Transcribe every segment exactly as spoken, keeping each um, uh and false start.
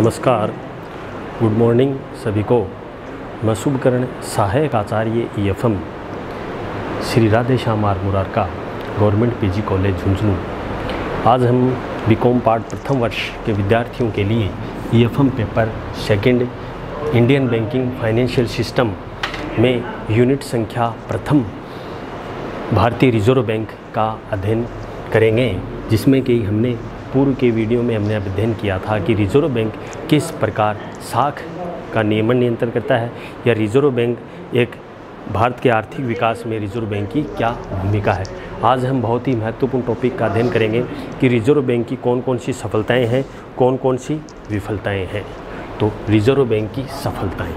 नमस्कार, good morning सभी को। मैं शुभकर्ण सहायक आचार्य E F M Shri Radhe Shyam R Murarka government PG college Jhunjhunu. आज हम बीकॉम पार्ट प्रथम वर्ष के विद्यार्थियों के लिए E F M paper second Indian banking financial system में यूनिट संख्या प्रथम भारतीय रिजर्व बैंक का अध्ययन करेंगे, जिसमें कि हमने पूर्व के वीडियो में हमने अध्ययन किया था कि रिजर्व बैंक किस प्रकार साख का नियमन नियंत्रण करता है या रिजर्व बैंक एक भारत के आर्थिक विकास में रिजर्व बैंक की क्या भूमिका है। आज हम बहुत ही महत्वपूर्ण टॉपिक का अध्ययन करेंगे कि रिजर्व बैंक की कौन कौन सी सफलताएं हैं, कौन कौन सी विफलताएं हैं। तो रिजर्व बैंक की सफलताएं।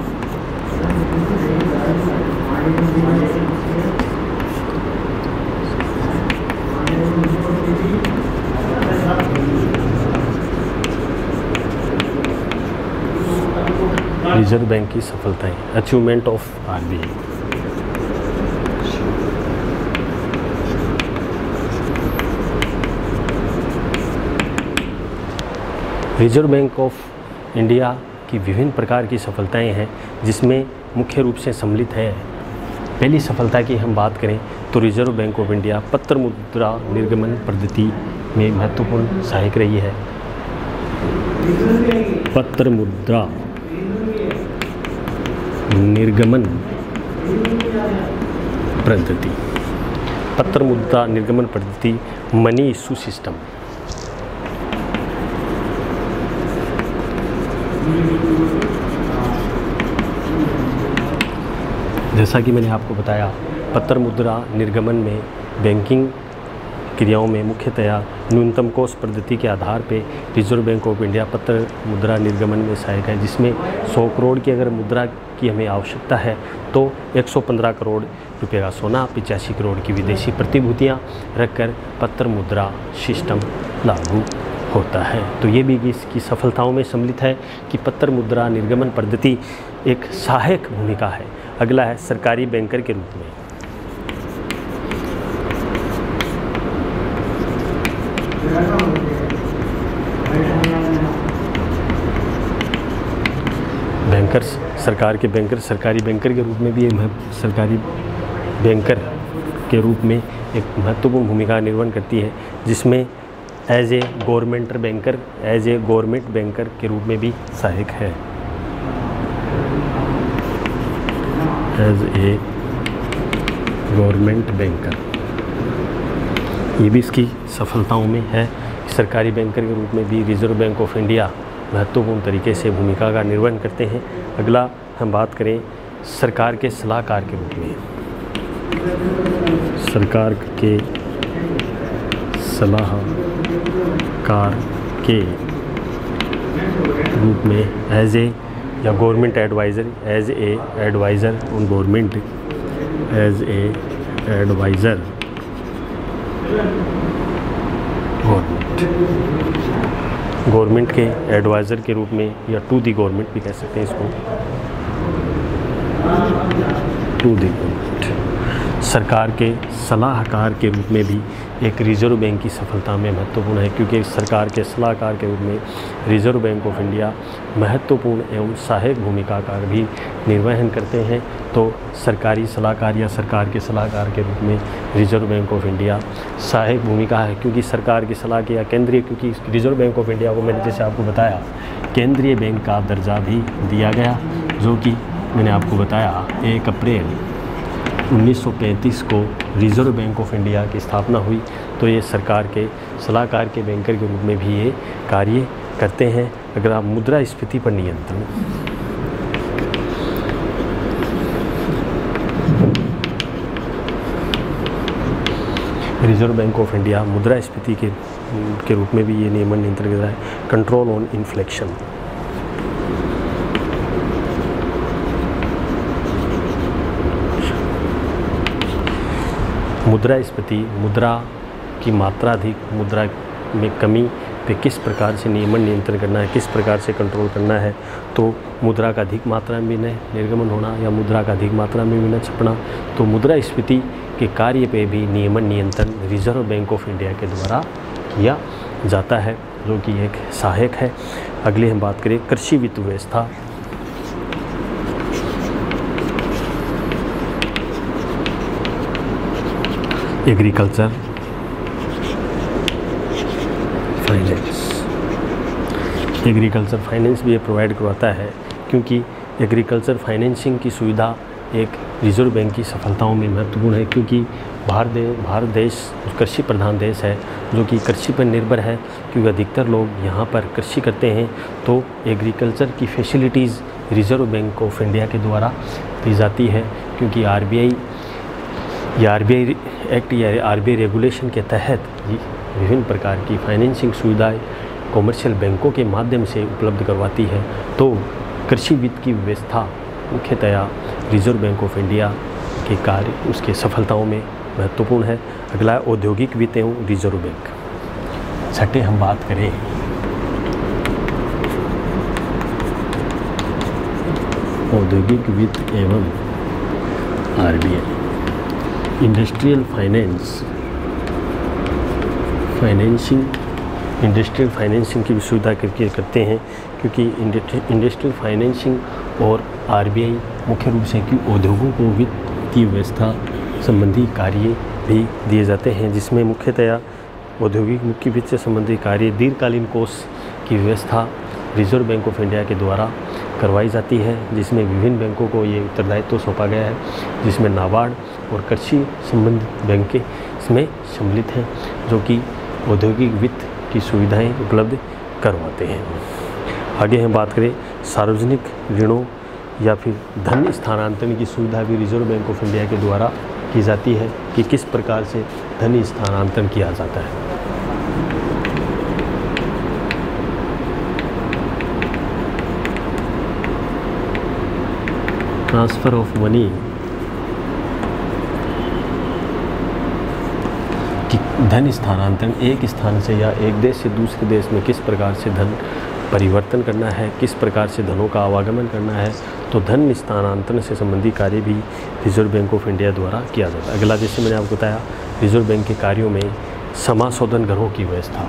रिजर्व बैंक की सफलताएं, achievement of R B I. Reserve Bank of India की विभिन्न प्रकार की सफलताएं हैं, जिसमें मुख्य रूप से सम्मिलित है। पहली सफलता की हम बात करें तो रिजर्व बैंक ऑफ इंडिया पत्र मुद्रा निर्गमन पद्धति में महत्वपूर्ण सहायक रही है। पत्र मुद्रा निर्गमन पद्धति पत्र मुद्रा निर्गमन पद्धति मनी इशू सिस्टम। जैसा कि मैंने आपको बताया, पत्र मुद्रा निर्गमन में बैंकिंग क्रियाओं में मुख्यतया न्यूनतम कोष पद्धति के आधार पर रिजर्व बैंक ऑफ इंडिया पत्र मुद्रा निर्गमन में सहायक है, जिसमें सौ करोड़ की अगर मुद्रा की हमें आवश्यकता है तो एक सौ पंद्रह करोड़ रुपए का सोना, पचासी करोड़ की विदेशी प्रतिभूतियां रखकर पत्र मुद्रा सिस्टम लागू होता है। तो ये भी इसकी सफलताओं में सम्मिलित है कि पत्र मुद्रा निर्गमन पद्धति एक सहायक भूमिका है। अगला है सरकारी बैंकर के रूप में। बैंकर्स, सरकार के बैंकर सरकारी बैंकर के रूप में भी सरकारी बैंकर के रूप में एक महत्वपूर्ण भूमिका निर्वहन करती है, जिसमें as a government banker as a government banker के रूप में भी सहायक है। एज ए गवर्नमेंट बैंकर, ये भी इसकी सफलताओं में है। सरकारी बैंकर के रूप में भी रिजर्व बैंक ऑफ इंडिया महत्वपूर्ण तरीके से भूमिका का निर्वहन करते हैं। अगला हम बात करें सरकार के सलाहकार के रूप में। सरकार के सलाहकार के रूप में एज ए या government adviser as a adviser on government as a adviser government के एडवाइज़र के रूप में या टू दी गवर्नमेंट भी कह सकते हैं इसको, टू दी गवर्नमेंट। सरकार के सलाहकार के रूप में भी एक रिजर्व बैंक की सफलता में महत्वपूर्ण है, क्योंकि सरकार के सलाहकार के रूप में रिजर्व बैंक ऑफ इंडिया महत्वपूर्ण एवं सहायक भूमिका का भी निर्वहन करते हैं। तो सरकारी सलाहकार या सरकार के सलाहकार के रूप में रिजर्व बैंक ऑफ इंडिया सहायक भूमिका है, क्योंकि सरकार की सलाह के या केंद्रीय, क्योंकि रिजर्व बैंक ऑफ इंडिया को मैंने जैसे आपको बताया केंद्रीय बैंक का दर्जा भी दिया गया, जो कि मैंने आपको बताया एक अप्रैल उन्नीस सौ पैंतीस को रिजर्व बैंक ऑफ इंडिया की स्थापना हुई। तो ये सरकार के सलाहकार के बैंकर के रूप में भी ये कार्य करते हैं। अगर आप मुद्रास्फीति पर नियंत्रण, रिजर्व बैंक ऑफ इंडिया मुद्रास्फीति के के रूप में भी ये नियमन नियंत्रण करता है। कंट्रोल ऑन इन्फ्लेशन, मुद्रास्फीति, मुद्रा की मात्रा अधिक, मुद्रा में कमी पे किस प्रकार से नियमन नियंत्रण करना है, किस प्रकार से कंट्रोल करना है। तो मुद्रा का अधिक मात्रा में निर्गमन होना या मुद्रा का अधिक मात्रा में भी न छपना, तो मुद्रास्फीति के कार्य पे भी नियमन नियंत्रण रिजर्व बैंक ऑफ इंडिया के द्वारा किया जाता है। जो कि एक सहायक है। अगली हम बात करें कृषि वित्त व्यवस्था। Agriculture finance. एग्रीकल्चर फाइनेंस भी ये प्रोवाइड करवाता है, क्योंकि एग्रीकल्चर फाइनेंसिंग की सुविधा एक रिजर्व बैंक की सफलताओं में महत्वपूर्ण है, क्योंकि भारत देश भारत देश कृषि प्रधान देश है, जो कि कृषि पर निर्भर है, क्योंकि अधिकतर लोग यहाँ पर कृषि करते हैं। तो एग्रीकल्चर की facilities Reserve Bank of India के द्वारा दी जाती है, क्योंकि आरबीआई या आरबीआई एक्ट या आरबीआई रेगुलेशन के तहत विभिन्न प्रकार की फाइनेंसिंग सुविधाएं कॉमर्शियल बैंकों के माध्यम से उपलब्ध करवाती है। तो कृषि वित्त की व्यवस्था मुख्यतया रिजर्व बैंक ऑफ इंडिया के कार्य उसके सफलताओं में महत्वपूर्ण है। अगला औद्योगिक वित्त एवं रिजर्व बैंक। छठे हम बात करें औद्योगिक वित्त एवं RBI. Industrial finance financing industrial financing की भी सुविधा करके करते हैं, क्योंकि इंडस्ट्रियल फाइनेंसिंग और आरबीआई मुख्य रूप से कि उद्योगों को वित्तीय व्यवस्था संबंधी कार्य भी दिए जाते हैं, जिसमें मुख्यतया औद्योगिक मुख्य वित्त से संबंधित कार्य दीर्घकालीन कोष की व्यवस्था रिजर्व बैंक ऑफ इंडिया के द्वारा करवाई जाती है, जिसमें विभिन्न बैंकों को ये उत्तरदायित्व सौंपा गया है, जिसमें नाबार्ड और कृषि संबंधित बैंक इसमें सम्मिलित हैं, जो कि औद्योगिक वित्त की सुविधाएं उपलब्ध करवाते हैं। आगे हम बात करें सार्वजनिक ऋणों या फिर धन स्थानांतरण की सुविधा भी रिजर्व बैंक ऑफ इंडिया के द्वारा की जाती है, कि किस प्रकार से धन स्थानांतरण किया जाता है। ट्रांसफ़र ऑफ मनी कि धन स्थानांतरण एक स्थान से या एक देश से दूसरे देश में किस प्रकार से धन परिवर्तन करना है, किस प्रकार से धनों का आवागमन करना है। तो धन स्थानांतरण से संबंधित कार्य भी रिजर्व बैंक ऑफ इंडिया द्वारा किया जाता है। अगला, जैसे मैंने आपको बताया, रिजर्व बैंक के कार्यों में समाशोधन घरों की व्यवस्था।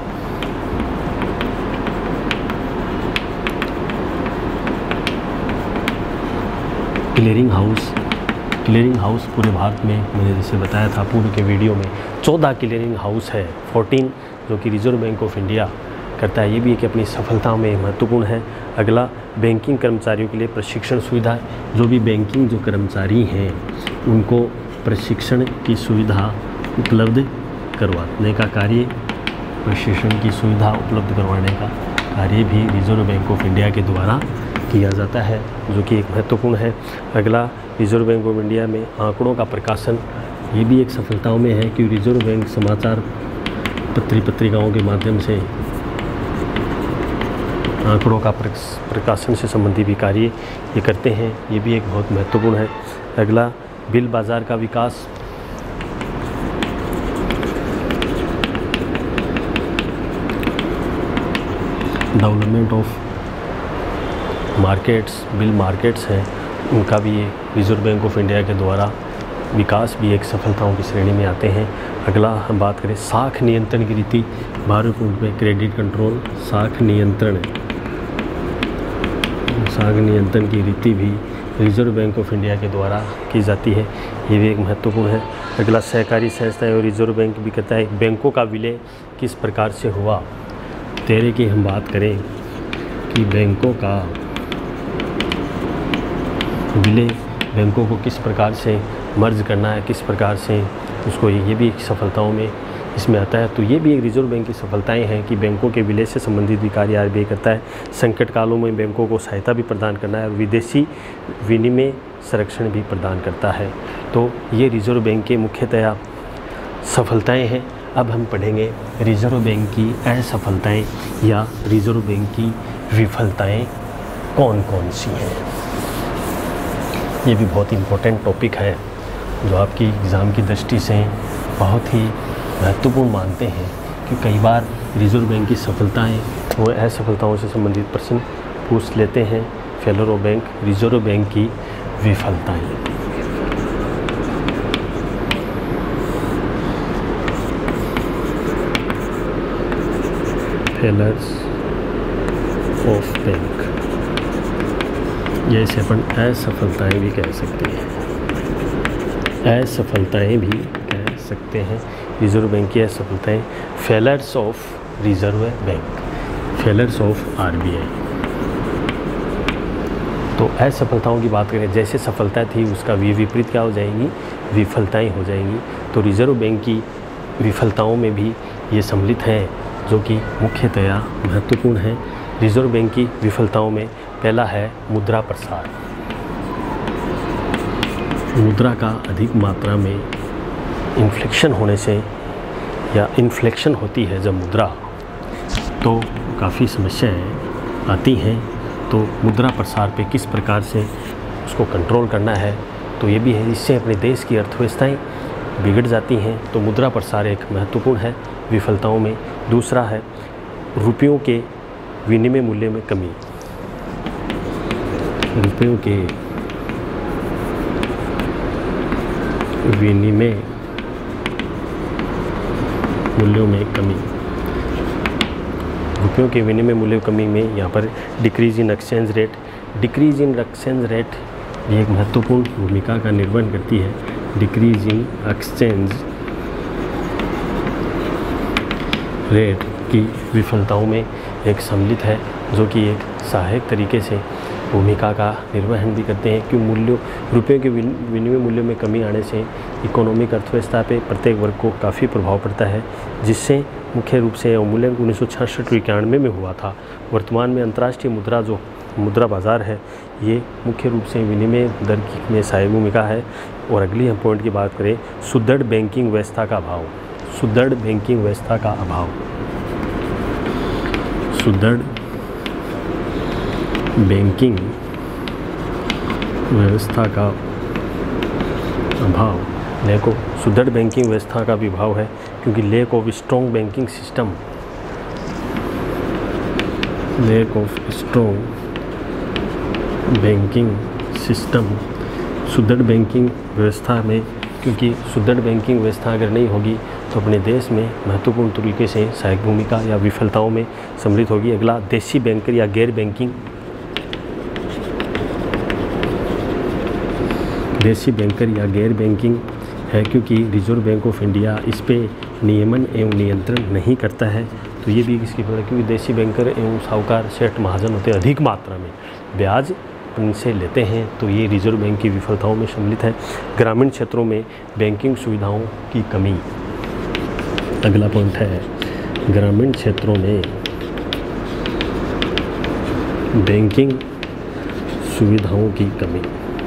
क्लियरिंग हाउस क्लियरिंग हाउस पूरे भारत में मैंने जैसे बताया था पूर्व के वीडियो में चौदह क्लियरिंग हाउस है, चौदह जो कि रिजर्व बैंक ऑफ इंडिया करता है। ये भी एक अपनी सफलता में महत्वपूर्ण है। अगला, बैंकिंग कर्मचारियों के लिए प्रशिक्षण सुविधा। जो भी बैंकिंग जो कर्मचारी हैं उनको प्रशिक्षण की सुविधा उपलब्ध करवाने का कार्य प्रशिक्षण की सुविधा उपलब्ध करवाने का कार्य भी रिजर्व बैंक ऑफ इंडिया के द्वारा किया जाता है, जो कि एक महत्वपूर्ण है। अगला, रिजर्व बैंक ऑफ इंडिया में आंकड़ों का प्रकाशन। ये भी एक सफलताओं में है कि रिजर्व बैंक समाचार पत्री पत्रिकाओं के माध्यम से आंकड़ों का प्रकाशन से संबंधी भी कार्य ये करते हैं। ये भी एक बहुत महत्वपूर्ण है। अगला, बिल बाज़ार का विकास। Development of markets, bill markets हैं, उनका भी ये रिजर्व बैंक ऑफ इंडिया के द्वारा विकास भी एक सफलताओं की श्रेणी में आते हैं। अगला हम बात करें साख नियंत्रण की रीति। भारत में क्रेडिट कंट्रोल साख नियंत्रण साख नियंत्रण की रीति भी रिजर्व बैंक ऑफ इंडिया के द्वारा की जाती है। ये भी एक महत्वपूर्ण है। अगला, सहकारी संस्थाएं और रिजर्व बैंक भी कहता है बैंकों का विलय किस प्रकार से हुआ। तेरे की हम बात करें कि बैंकों का विलय, बैंकों को किस प्रकार से मर्ज करना है, किस प्रकार से उसको, ये भी एक सफलताओं में इसमें आता है। तो ये भी एक रिजर्व बैंक की सफलताएं हैं कि बैंकों के विलय से संबंधित भी कार्य आरबीआई करता है। संकट कालों में बैंकों को सहायता भी प्रदान करना है और विदेशी विनिमय संरक्षण भी प्रदान करता है। तो ये रिजर्व बैंक के मुख्यतया सफलताएं हैं। अब हम पढ़ेंगे रिजर्व बैंक की असफलताएं या रिजर्व बैंक की विफलताएं कौन कौन सी हैं। ये भी बहुत इम्पोर्टेंट टॉपिक है जो आपकी एग्ज़ाम की दृष्टि से बहुत ही महत्वपूर्ण मानते हैं, कि कई बार रिजर्व बैंक की सफलताएं वो असफलताओं से संबंधित प्रश्न पूछ लेते हैं। Failure of bank, Reserve Bank की विफलताएं। फेलर्स ऑफ बैंक, जैसे अपन असफलताएँ भी कह सकते हैं, असफलताएँ भी कह सकते हैं। रिजर्व बैंक की असफलताएँ, failures of Reserve Bank, failures of RBI. तो असफलताओं की बात करें, जैसे सफलता थी उसका विपरीत क्या हो जाएंगी, विफलताएं हो जाएंगी। तो रिजर्व बैंक की विफलताओं में भी ये सम्मिलित हैं, जो कि मुख्यतया महत्वपूर्ण है। रिजर्व बैंक की विफलताओं में पहला है मुद्रा प्रसार। मुद्रा का अधिक मात्रा में इन्फ्लेक्शन होने से या इन्फ्लेक्शन होती है जब मुद्रा, तो काफ़ी समस्याएं आती हैं। तो मुद्रा प्रसार पे किस प्रकार से उसको कंट्रोल करना है, तो ये भी है, इससे अपने देश की अर्थव्यवस्थाएं बिगड़ जाती हैं। तो मुद्रा प्रसार एक महत्वपूर्ण है विफलताओं में। दूसरा है रुपयों के विनिमय मूल्य में कमी, रुपयों के विनिमय मूल्यों में कमी, रुपयों के विनिमय मूल्य कमी में यहाँ पर decrease in exchange rate, decrease in exchange rate ये एक महत्वपूर्ण भूमिका का निर्वहन करती है। डिक्रीज इन एक्सचेंज रेट की विफलताओं में एक सम्मिलित है, जो कि एक सहायक तरीके से भूमिका का निर्वहन भी करते हैं। क्यों मूल्यों रुपये के विनिमय मूल्यों में कमी आने से इकोनॉमिक अर्थव्यवस्था पे प्रत्येक वर्ग को काफ़ी प्रभाव पड़ता है, जिससे मुख्य रूप से अवमूल्यन उन्नीस सौ छियासठ इक्यानवे में हुआ था। वर्तमान में अंतर्राष्ट्रीय मुद्रा जो मुद्रा बाज़ार है, ये मुख्य रूप से विनिमय दर की में सहायक भूमिका है। और अगली हम पॉइंट की बात करें, सुदृढ़ बैंकिंग व्यवस्था का अभाव, सुदृढ़ बैंकिंग व्यवस्था का अभाव, सुदृढ़ बैंकिंग व्यवस्था का अभाव, लैक ऑफ सुदृढ़ बैंकिंग व्यवस्था का भी अभाव है, क्योंकि lack of strong banking system, lack of strong banking system, सुदृढ़ बैंकिंग व्यवस्था में, क्योंकि सुदृढ़ बैंकिंग व्यवस्था अगर नहीं होगी तो अपने देश में महत्वपूर्ण तरीके से सहायक भूमिका या विफलताओं में सम्मिलित होगी। अगला देसी बैंकर या गैर बैंकिंग, देसी बैंकर या गैर बैंकिंग है, क्योंकि रिजर्व बैंक ऑफ इंडिया इस पे नियमन एवं नियंत्रण नहीं करता है। तो ये भी इसकी वजह, क्योंकि देसी बैंकर एवं साहूकार सेठ महाजन होते हैं, अधिक मात्रा में ब्याज उनसे लेते हैं, तो ये रिजर्व बैंक की विफलताओं में सम्मिलित है। ग्रामीण क्षेत्रों में बैंकिंग सुविधाओं की कमी, अगला पॉइंट है ग्रामीण क्षेत्रों में बैंकिंग सुविधाओं की कमी।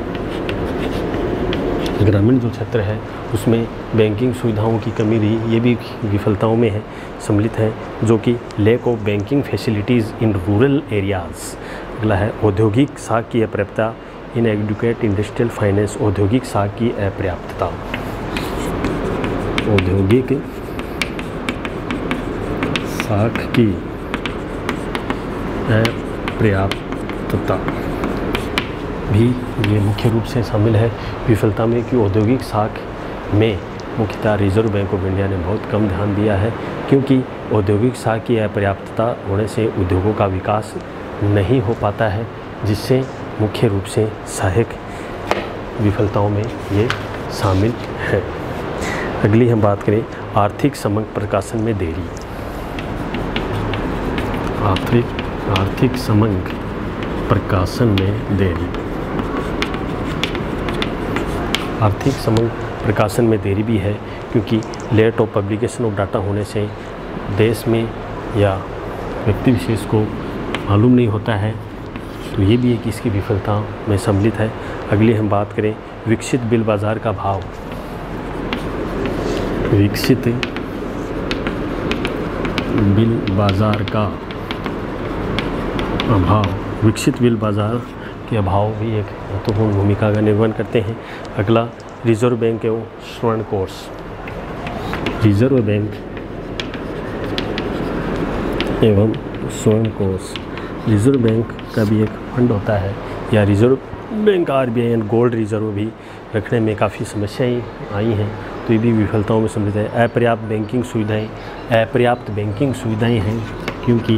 ग्रामीण जो क्षेत्र है उसमें बैंकिंग सुविधाओं की कमी रही, ये भी विफलताओं में है सम्मिलित है, जो कि lack of banking facilities in rural areas. अगला है औद्योगिक साख की अपर्याप्तता, इन एडुकेट इंडस्ट्रियल फाइनेंस, औद्योगिक साख की अपर्याप्तता, औद्योगिक साख की अपर्याप्तता भी ये मुख्य रूप से शामिल है विफलता में, कि औद्योगिक साख में मुख्यतः रिजर्व बैंक ऑफ इंडिया ने बहुत कम ध्यान दिया है, क्योंकि औद्योगिक साख की अपर्याप्तता होने से उद्योगों का विकास नहीं हो पाता है, जिससे मुख्य रूप से सहायक विफलताओं में ये शामिल है। अगली हम बात करें आर्थिक समग्र प्रकाशन में देरी, आर्थिक आर्थिक समग्र प्रकाशन में देरी, आर्थिक समग्र प्रकाशन में देरी भी है, क्योंकि late of publication of data होने से देश में या व्यक्ति विशेष को मालूम नहीं होता है, तो ये भी एक इसकी विफलता में सम्मिलित है। अगली हम बात करें विकसित बिल बाज़ार का भाव, विकसित बिल बाज़ार का अभाव, विकसित बिल बाज़ार के अभाव भी एक महत्वपूर्ण भूमिका का निर्वहन करते हैं। अगला रिजर्व बैंक एवं स्वर्ण कोष, रिजर्व बैंक एवं स्वर्ण कोष, रिजर्व बैंक का भी एक फंड होता है, या Reserve Bank RBI and gold reserve भी रखने में काफ़ी समस्याएं आई हैं, तो ये भी विफलताओं में सम्मिलित है। अपर्याप्त बैंकिंग सुविधाएं, अपर्याप्त बैंकिंग सुविधाएं हैं, क्योंकि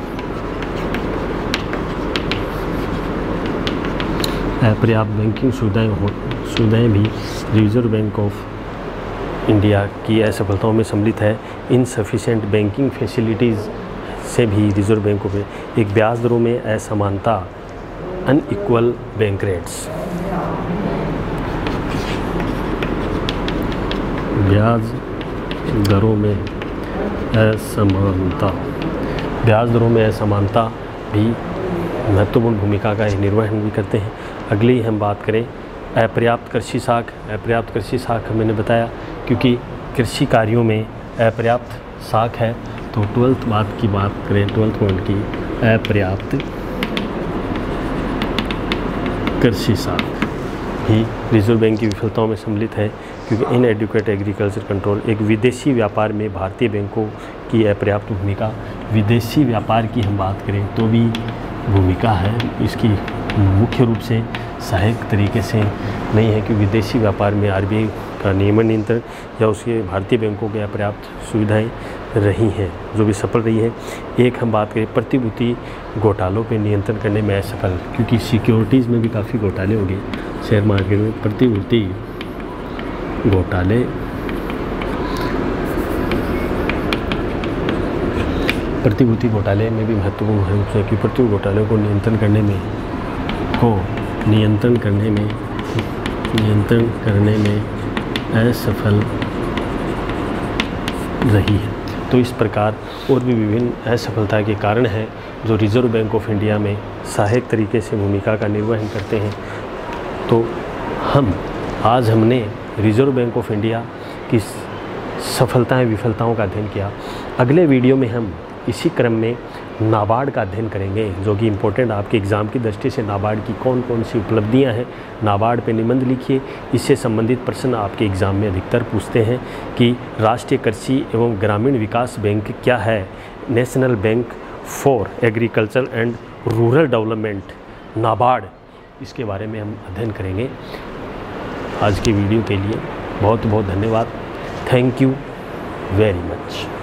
अपर्याप्त बैंकिंग सुविधाएं हो सुविधाएं भी रिजर्व बैंक ऑफ इंडिया की असफलताओं में सम्मिलित है। इनसफिशिएंट बैंकिंग फैसिलिटीज़ से भी रिजर्व बैंक ऑफ एक ब्याज दरों में असमानता, अनइक्वल बैंक रेट्स, ब्याज दरों में असमानता ब्याज दरों में असमानता भी महत्वपूर्ण भूमिका का निर्वहन भी करते हैं। अगली हम बात करें अपर्याप्त कृषि साख। अपर्याप्त कृषि साख मैंने बताया क्योंकि कृषि कार्यों में अपर्याप्त साख है। तो ट्वेल्थ बात की बात करें, ट्वेल्थ पॉइंट की, अपर्याप्त कृषि साख भी रिजर्व बैंक की विफलताओं में सम्मिलित है क्योंकि इन एडुकेट एग्रीकल्चर कंट्रोल एक विदेशी व्यापार में भारतीय बैंकों की अपर्याप्त भूमिका। विदेशी व्यापार की हम बात करें तो भी भूमिका है, इसकी मुख्य रूप से सहायक तरीके से नहीं है कि विदेशी व्यापार में आरबीआई का नियमन नियंत्रण या उसके भारतीय बैंकों के अपर्याप्त सुविधाएं रही हैं जो भी सफल रही है। एक हम बात करें प्रतिभूति घोटालों पर नियंत्रण करने में असफल, क्योंकि सिक्योरिटीज़ में भी काफ़ी घोटाले हो गए शेयर मार्केट में। प्रतिभूति घोटाले प्रतिभूति घोटाले में भी महत्वपूर्ण है क्योंकि प्रतिभूति घोटाले को नियंत्रण करने में को नियंत्रण करने में नियंत्रण करने में असफल रही है। तो इस प्रकार और भी विभिन्न असफलता के कारण हैं जो रिजर्व बैंक ऑफ इंडिया में सहायक तरीके से भूमिका का निर्वहन करते हैं। तो हम आज हमने रिजर्व बैंक ऑफ इंडिया की सफलताएं विफलताओं का अध्ययन किया। अगले वीडियो में हम इसी क्रम में नाबार्ड का अध्ययन करेंगे जो कि इम्पोर्टेंट आपके एग्ज़ाम की दृष्टि से नाबार्ड की कौन कौन सी उपलब्धियां हैं। नाबार्ड पे निबंध लिखिए। इससे संबंधित प्रश्न आपके एग्ज़ाम में अधिकतर पूछते हैं कि राष्ट्रीय कृषि एवं ग्रामीण विकास बैंक क्या है, National Bank for Agriculture and Rural Development NABARD, इसके बारे में हम अध्ययन करेंगे। आज के वीडियो के लिए बहुत बहुत धन्यवाद। Thank you very much.